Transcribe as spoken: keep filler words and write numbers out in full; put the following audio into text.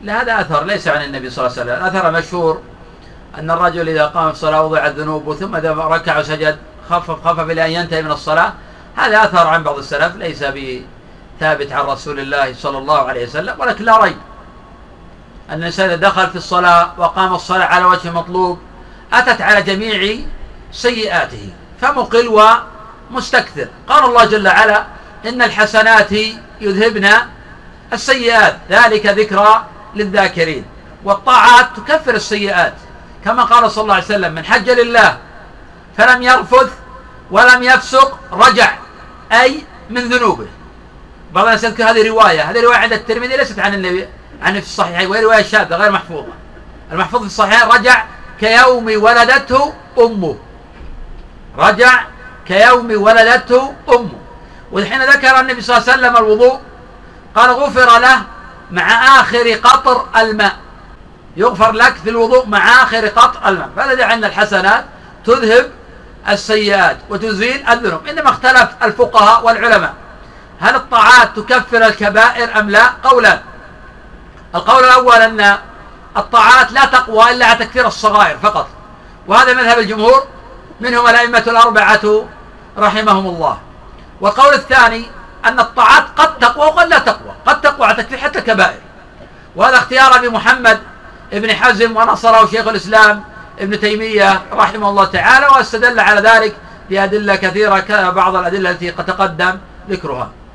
لا، هذا أثر ليس عن النبي صلى الله عليه وسلم. الأثر المشهور أن الرجل إذا قام في الصلاة وضعت ذنوبه ثم إذا ركع وسجد خفف خفف إلى أن ينتهي من الصلاة. هذا أثر عن بعض السلف ليس بثابت عن رسول الله صلى الله عليه وسلم، ولكن لا ريب أن الإنسان إذا دخل في الصلاة وقام الصلاة على وجه مطلوب أتت على جميع سيئاته، فمقل ومستكثر. قال الله جل وعلا: إن الحسنات يذهبن السيئات ذلك ذكرى للذاكرين. والطاعات تكفر السيئات، كما قال صلى الله عليه وسلم: من حج لله فلم يرفث ولم يفسق رجع، أي من ذنوبه. بعض الناس يذكر هذه رواية، هذه رواية عند الترمذي ليست عن النبي عن في الصحيحين، وهي رواية شاذة غير محفوظة. المحفوظ في الصحيحين: رجع كيوم ولدته أمه، رجع كيوم ولدته أمه. وحين ذكر النبي صلى الله عليه وسلم الوضوء قال: غفر له مع آخر قطر الماء، يغفر لك في الوضوء مع آخر قطر الماء. فالذي عن الحسنات تذهب السيئات وتزيل الذنوب. إنما اختلف الفقهاء والعلماء هل الطاعات تكفر الكبائر أم لا؟ قولان. القول الأول أن الطاعات لا تقوى إلا على تكفير الصغائر فقط، وهذا مذهب الجمهور منهم الأئمة الأربعة رحمهم الله. والقول الثاني أن الطاعات قد تقوى وقد لا تقوى، قد تقوى على تكفير حتى الكبائر، وهذا اختيار أبي محمد ابن حزم ونصره شيخ الإسلام ابن تيمية رحمه الله تعالى، واستدل على ذلك بأدلة كثيرة كبعض الأدلة التي قد تقدم ذكرها.